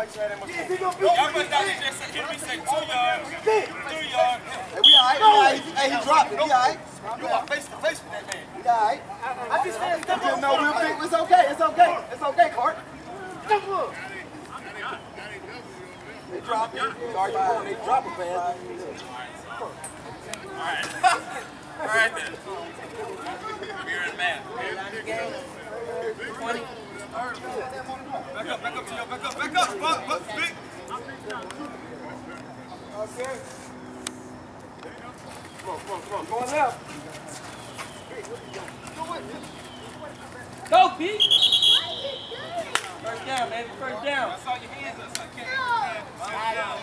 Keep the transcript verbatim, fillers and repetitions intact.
why you had that much Y'all must not just hear me say two yards. Two yards. Hey, we all right. We all right. Hey, he dropped it. We all right. You are face to face with that man. We all right. I just feel no real big. It's okay. It's okay. It's okay, Clark. They dropped it. Sorry, they dropped it, man. All right. All right then. We're in man. twenty. Back up, back up to your, back up, back up, back up, big. Okay. Come on, come on, come on. Going left. Go, Pete. First down, baby. First down. I saw your hands up, so I can't.